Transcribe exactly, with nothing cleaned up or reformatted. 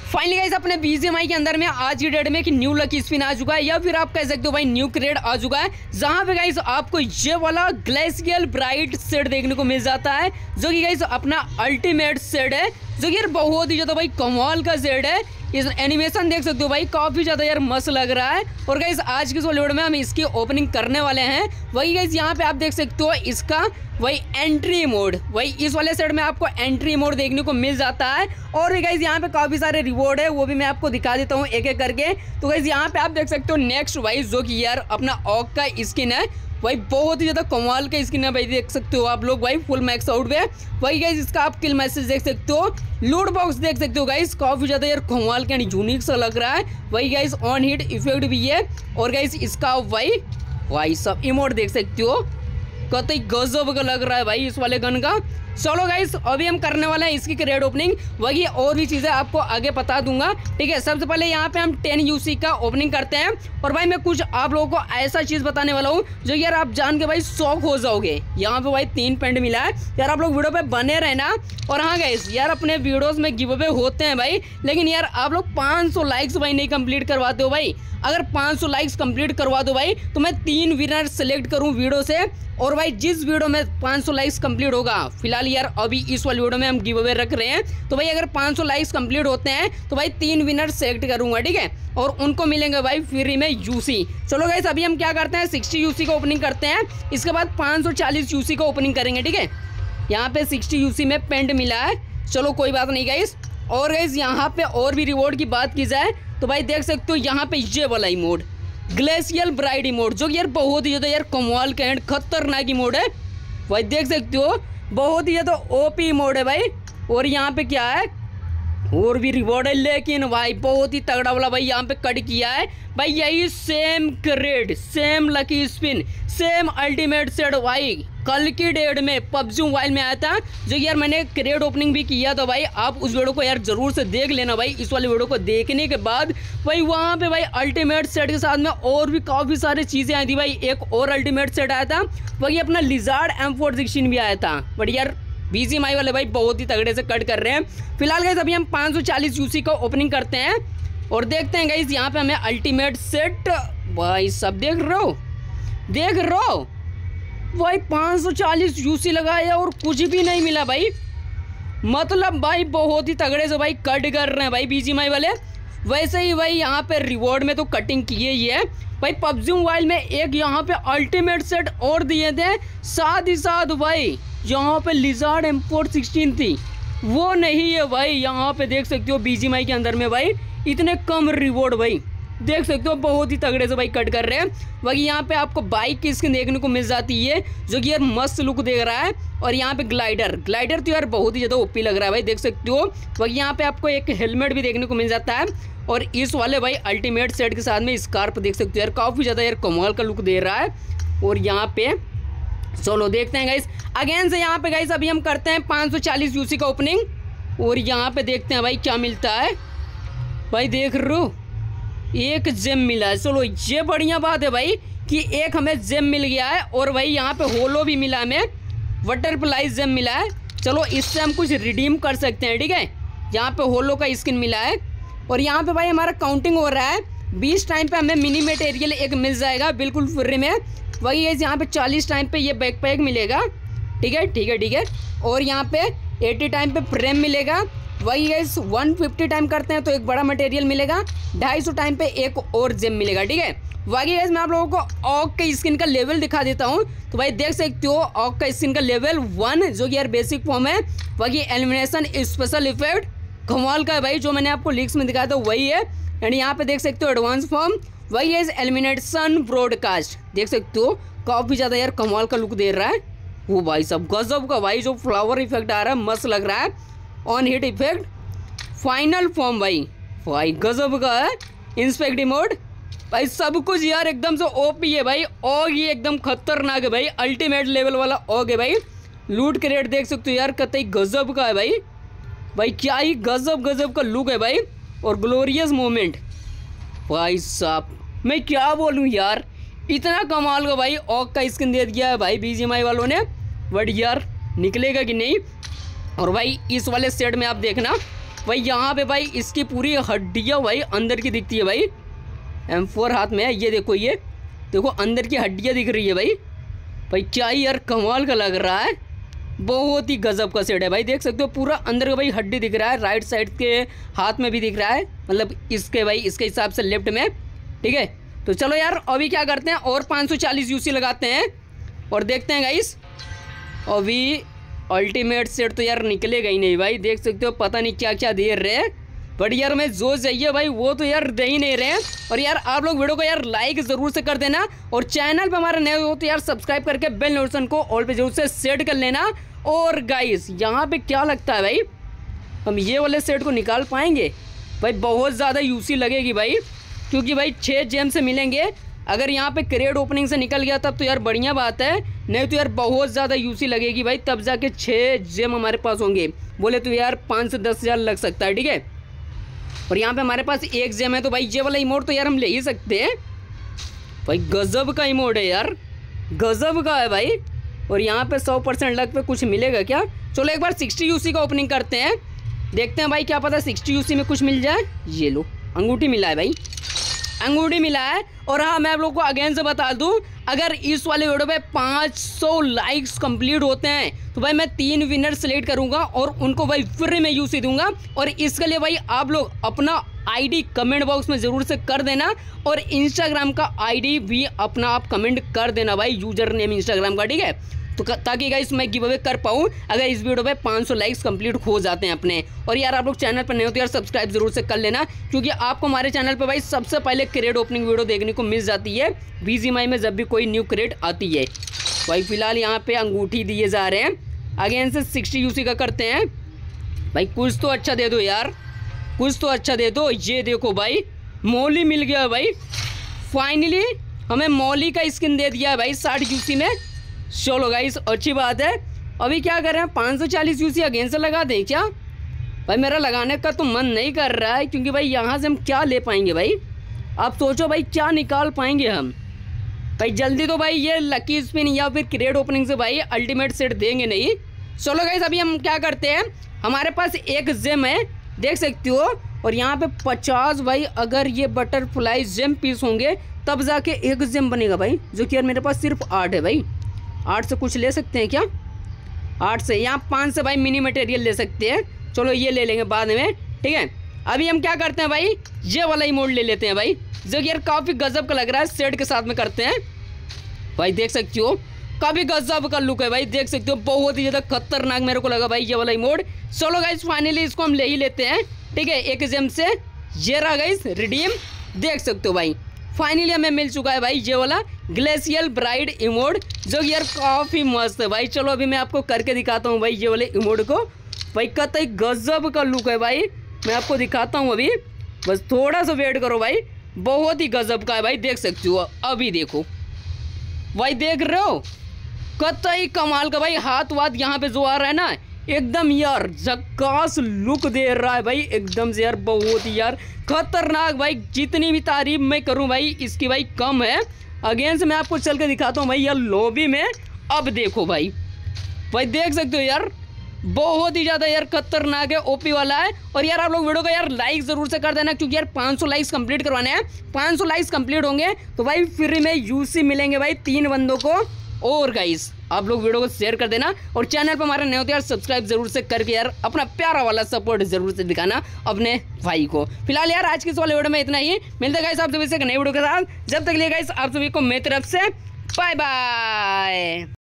Finally guys अपने BGMI के अंदर में आज की डेट में एक न्यू लकी स्पिन आ चुका है या फिर आप कह सकते हो भाई न्यू क्रेड आ चुका है, जहां पे गाइस आपको ये वाला ग्लेशियल ब्राइट सेट देखने को मिल जाता है, जो कि गाइस अपना अल्टीमेट सेट है, जो कि यार बहुत ही ज्यादा भाई कमाल का सेट है। इस एनिमेशन देख सकते हो भाई, काफी ज्यादा यार मस्त लग रहा है। और गाइस आज की इस वीडियो में हम इसकी ओपनिंग करने वाले हैं। वही गाइस यहाँ पे आप देख सकते हो इसका वही एंट्री मोड, वही इस वाले सेट में आपको एंट्री मोड देखने को मिल जाता है। और भी गाइस यहाँ पे काफी सारे रिवॉर्ड है, वो भी मैं आपको दिखा देता हूँ एक एक करके। तो गाइस यहाँ पे आप देख सकते हो नेक्स्ट वाइज जो कि यार अपना ऑक का स्किन है, भाई बहुत ही ज्यादा कमाल का स्किन है भाई, देख सकते हो आप लोग भाई फुल मैक्स आउट पे। वही गाइस इसका आप किल मैसेज देख सकते हो, लूट बॉक्स देख सकते हो गाइस, काफी ज्यादा यार कमाल का यूनिक सा लग रहा है। वही गाइस ऑन हिट इफेक्ट भी है। और गाइस इसका भाई भाई सब इमोट देख सकते हो, कतई गजब का लग रहा है भाई इस वाले गन का। चलो गाइस अभी हम करने वाले हैं इसकी क्रेड ओपनिंग, वही और भी चीज़ें आपको आगे बता दूंगा, ठीक है। सबसे पहले यहाँ पे हम टेन यूसी का ओपनिंग करते हैं। और भाई मैं कुछ आप लोगों को ऐसा चीज़ बताने वाला हूँ जो यार आप जान के भाई शौक हो जाओगे। यहाँ पे भाई तीन पेंट मिला है यार, आप लोग वीडियो पे बने रहना। और हाँ गाइस यार अपने वीडियोज़ में गिव अवे होते हैं भाई, लेकिन यार आप लोग पाँच सौ लाइक्स भाई नहीं कंप्लीट करवाते हो भाई। अगर पाँच सौ लाइक्स कंप्लीट करवा दो भाई तो मैं तीन विनर सेलेक्ट करूँ वीडियो से। और भाई जिस वीडियो में पाँच सौ लाइक्स कंप्लीट होगा, फिलहाल यार अभी इस वाली वीडियो में हम गिव अवे रख रहे हैं, तो भाई अगर पाँच सौ लाइक्स कंप्लीट होते हैं तो भाई तीन विनर सेलेक्ट करूंगा, ठीक है। और उनको मिलेंगे भाई फ्री में यूसी। चलो गाइस अभी हम क्या करते हैं, साठ यूसी का ओपनिंग करते हैं, इसके बाद पाँच सौ चालीस यूसी का ओपनिंग करेंगे, ठीक है। यहाँ पे साठ यूसी में पेंट मिला है, चलो कोई बात नहीं गाइस। और गाइस यहाँ पे और भी रिवॉर्ड की बात की जाए तो भाई देख सकते हो यहाँ पे ये वाला इमोट ग्लेशियल ब्राइट इमोट, जो कि यार बहुत ही ज़्यादा यार कमाल का एंड खतरनाक इमोट है भाई, देख सकते हो बहुत ही ज़्यादा ओपी इमोट है भाई। और यहाँ पे क्या है और भी रिवॉर्ड है, लेकिन भाई बहुत ही तगड़ा वाला भाई यहाँ पे कट किया है भाई, यही same crate same lucky spin same ultimate set भाई कल की डेट में पबजी मोबाइल में आया था, जो यार मैंने क्रेड ओपनिंग भी किया था भाई। आप उस वीडियो को यार जरूर से देख लेना भाई। इस वाले वीडियो को देखने के बाद भाई वहाँ पे भाई अल्टीमेट सेट के साथ में और भी काफ़ी सारी चीज़ें आई थी भाई। एक और अल्टीमेट सेट आया था, वही अपना लिजार्ड एम फोर सिक्सटीन भी आया था, बट यार बीजीएमआई वाले भाई बहुत ही तगड़े से कट कर रहे हैं। फिलहाल गाइस अभी हम पाँच सौ चालीस यूसी का ओपनिंग करते हैं और देखते हैं गाइस यहाँ पे हमें अल्टीमेट सेट भाई सब देख रहे हो देख रहे हो भाई पाँच सौ चालीस यूसी लगाया और कुछ भी नहीं मिला भाई, मतलब भाई बहुत ही तगड़े से भाई कट कर रहे हैं भाई बीजीएमआई वाले। वैसे ही भाई यहाँ पे रिवॉर्ड में तो कटिंग किए ही है भाई। पबजी मोबाइल में एक यहाँ पे अल्टीमेट सेट और दिए थे, साथ ही साथ भाई यहाँ पे लिजार्ड एम फोर सिक्सटीन थी, वो नहीं है भाई। यहाँ पे देख सकते हो बीजीएमआई के अंदर में भाई इतने कम रिवॉर्ड भाई, देख सकते हो बहुत ही तगड़े से भाई कट कर रहे हैं। वही यहाँ पे आपको बाइक की स्किन देखने को मिल जाती है, जो कि यार मस्त लुक दे रहा है। और यहाँ पे ग्लाइडर ग्लाइडर तो यार बहुत ही ज़्यादा ओपी लग रहा है भाई, देख सकते हो। वही यहाँ पे आपको एक हेलमेट भी देखने को मिल जाता है। और इस वाले भाई अल्टीमेट सेट के साथ में स्कार्फ देख सकते हो यार, काफ़ी ज़्यादा यार कमाल का लुक दे रहा है। और यहाँ पे चलो देखते हैं गाइस अगेन से यहाँ पे गाइस अभी हम करते हैं पाँच सौ चालीस यूसी का ओपनिंग। और यहाँ पे देखते हैं भाई क्या मिलता है भाई, देख रहे हो एक जेम मिला है। चलो ये बढ़िया बात है भाई कि एक हमें जेम मिल गया है। और भाई यहाँ पे होलो भी मिला हमें, बटरफ्लाई जेम मिला है। चलो इससे हम कुछ रिडीम कर सकते हैं, ठीक है। यहाँ पे होलो का स्किन मिला है। और यहाँ पे भाई हमारा काउंटिंग हो रहा है, बीस टाइम पे हमें मिनी मटेरियल एक मिल जाएगा बिल्कुल फ्री में। वही है यहाँ पे चालीस टाइम पे ये बैकपैक मिलेगा, ठीक है ठीक है ठीक है। और यहाँ पे अस्सी टाइम पे फ्रेम मिलेगा। वही है एक सौ पचास टाइम करते हैं तो एक बड़ा मटेरियल मिलेगा, ढाई सौ टाइम पे एक और जेम मिलेगा, ठीक है। बाकी गाइस मैं आप लोगों को ऑक के स्किन का लेवल दिखा देता हूँ, तो भाई देख सकते हो ऑक का स्किन का लेवल वन, जो कि यार बेसिक फॉर्म है। बाकी एलिमिनेशन स्पेशल इफेक्ट कमाल का है भाई, जो मैंने आपको लीक्स में दिखाया था वही है। एंड यहाँ पे देख सकते हो एडवांस फॉर्म, वही है एलिमिनेशन ब्रॉडकास्ट, देख सकते हो काफ़ी ज़्यादा यार कमाल का लुक दे रहा है वो भाई सब गजब का भाई, जो फ्लावर इफेक्ट आ रहा है मस्त लग रहा है। On hit effect final form भाई भाई गजब का है। इंस्पेक्ट मोड भाई सब कुछ यार एकदम से ओपी है भाई। ऑग ये एकदम खतरनाक है भाई, अल्टीमेट लेवल वाला ऑग है भाई। लूट क्रेट देख सकते हो यार कतई गजब का है भाई भाई, क्या ही गजब गजब का लुक है भाई। और ग्लोरियस मोमेंट भाई साहब मैं क्या बोलूँ यार, इतना कमाल का भाई ऑग का स्किन दे दिया है भाई बीजीएमआई वालों ने, बट यार निकलेगा कि नहीं। और भाई इस वाले सेट में आप देखना भाई यहाँ पे भाई इसकी पूरी हड्डियाँ भाई अंदर की दिखती है भाई। एम फोर हाथ में है, ये देखो, ये देखो अंदर की हड्डियाँ दिख रही है भाई। भाई क्या ही यार कमाल का लग रहा है, बहुत ही गजब का सेट है भाई। देख सकते हो पूरा अंदर का भाई हड्डी दिख रहा है, राइट साइड के हाथ में भी दिख रहा है, मतलब इसके भाई इसके हिसाब से लेफ्ट में, ठीक है। तो चलो यार अभी क्या करते हैं, और पाँच सौ चालीस यूसी लगाते हैं और देखते हैं गाइस। अभी अल्टीमेट सेट तो यार निकलेगा ही नहीं भाई, देख सकते हो पता नहीं क्या क्या दे रहे हैं, बट यार मैं जो चाहिए भाई वो तो यार दे ही नहीं रहे हैं। और यार आप लोग वीडियो को यार लाइक ज़रूर से कर देना, और चैनल पे हमारे नए हो तो यार सब्सक्राइब करके बेल नोटिफिकेशन को ऑल पे जरूर से सेट कर लेना। और गाइस यहाँ पे क्या लगता है भाई, हम ये वाले सेट को निकाल पाएंगे भाई? बहुत ज़्यादा यूसी लगेगी भाई, क्योंकि भाई छः जेम से मिलेंगे। अगर यहाँ पे क्रेड ओपनिंग से निकल गया तब तो यार बढ़िया बात है, नहीं तो यार बहुत ज़्यादा यूसी लगेगी भाई, तब जाके छः जेम हमारे पास होंगे। बोले तो यार पाँच से दस हज़ार लग सकता है, ठीक है। और यहाँ पे हमारे पास एक जेम है, तो भाई ये वाला इमोट तो यार हम ले ही सकते हैं भाई। गजब का इमोट है यार, गजब का है भाई। और यहाँ पे सौ परसेंट लक पे कुछ मिलेगा क्या? चलो एक बार सिक्सटी यूसी का ओपनिंग करते हैं, देखते हैं भाई क्या पता सिक्सटी यूसी में कुछ मिल जाए। ये लो अंगूठी मिला है भाई, अंगूठी मिला है। और हाँ मैं आप लोग को अगेन से बता दूं, अगर इस वाले वीडियो पे पाँच सौ लाइक्स कंप्लीट होते हैं तो भाई मैं तीन विनर सेलेक्ट करूंगा और उनको भाई फ्री में यूसी दूंगा। और इसके लिए भाई आप लोग अपना आईडी कमेंट बॉक्स में ज़रूर से कर देना, और इंस्टाग्राम का आईडी भी अपना आप कमेंट कर देना भाई, यूजर नेम इंस्टाग्राम का, ठीक है। तो ताकि गाइस मैं गिव अवे कर पाऊँ अगर इस वीडियो पे पाँच सौ लाइक्स कंप्लीट हो जाते हैं अपने। और यार आप लोग चैनल पर नए हो तो यार सब्सक्राइब जरूर से कर लेना, क्योंकि आपको हमारे चैनल पे भाई सबसे पहले क्रेड ओपनिंग वीडियो देखने को मिल जाती है बीजीएमआई में जब भी कोई न्यू क्रेड आती है भाई। फिलहाल यहाँ पे अंगूठी दिए जा रहे हैं, अगेन से सिक्सटी यूसी का करते हैं भाई। कुछ तो अच्छा दे दो यार, कुछ तो अच्छा दे दो। ये देखो भाई मौली मिल गया भाई, फाइनली हमें मौली का स्किन दे दिया है भाई साठ यूसी में। चलो गाइस अच्छी बात है। अभी क्या कर रहे हैं, पाँच सौ चालीस यूसी अगेन से लगा दें क्या? भाई मेरा लगाने का तो मन नहीं कर रहा है, क्योंकि भाई यहाँ से हम क्या ले पाएंगे भाई? आप सोचो भाई क्या निकाल पाएंगे हम भाई? जल्दी तो भाई ये लकी स्पिन या फिर क्रेड ओपनिंग से भाई अल्टीमेट सेट देंगे नहीं। चलो गाइस अभी हम क्या करते हैं, हमारे पास एक जेम है देख सकते हो, और यहाँ पे पचास भाई अगर ये बटरफ्लाई जेम पीस होंगे तब जाके एक जेम बनेगा भाई, जो कि यार मेरे पास सिर्फ आठ है भाई। आठ से कुछ ले सकते हैं क्या? आठ से यहाँ पाँच से भाई मिनी मटेरियल ले सकते हैं, चलो ये ले लेंगे बाद में, ठीक है। अभी हम क्या करते हैं भाई, ये वाला इमोट ले लेते हैं भाई, जो कि यार काफ़ी गजब का लग रहा है, सेट के साथ में करते हैं भाई। देख सकते हो काफ़ी गजब का लुक है भाई, देख सकते हो बहुत ही ज़्यादा खतरनाक मेरे को लगा भाई ये वाला इमोट। चलो गाइस फाइनली इसको हम ले ही लेते हैं, ठीक है, एक जेम से। ये रहा गाइस रिडीम, देख सकते हो भाई फाइनली हमें मिल चुका है भाई ये वाला ग्लेशियल ब्राइड इमोट, जो कि यार काफ़ी मस्त है भाई। चलो अभी मैं आपको करके दिखाता हूँ भाई ये वाले इमोट को भाई, कतई गजब का लुक है भाई, मैं आपको दिखाता हूँ अभी, बस थोड़ा सा वेट करो भाई, बहुत ही गजब का है भाई। देख सकते हो अभी देखो भाई, देख रहे हो कतई कमाल का भाई, हाथ वाथ यहाँ पे जो आ रहा है ना एकदम यार झक्कास लुक दे रहा है भाई, एकदम से यार बहुत ही यार खतरनाक भाई। जितनी भी तारीफ मैं करूं भाई इसकी भाई कम है। अगेन से मैं आपको चल के दिखाता हूं भाई यार लॉबी में। अब देखो भाई भाई देख सकते हो यार बहुत ही ज़्यादा यार खतरनाक है, ओपी वाला है। और यार आप लोग वीडियो को यार लाइक ज़रूर से कर देना, क्योंकि यार पाँच सौ लाइक्स कंप्लीट करवाने हैं। पाँच सौ लाइक्स कंप्लीट होंगे तो भाई फ्री में यूसी मिलेंगे भाई तीन बंदों को। और गाइस आप लोग वीडियो को शेयर कर देना, और चैनल पर हमारे नए होते यार सब्सक्राइब जरूर से करके यार अपना प्यारा वाला सपोर्ट जरूर से दिखाना अपने भाई को। फिलहाल यार आज की इस वाले वीडियो में इतना ही, मिलते गाइस आप सभी से एक नई वीडियो के साथ। जब तक लिए गाइस आप सभी को मेरी तरफ से बाय बाय।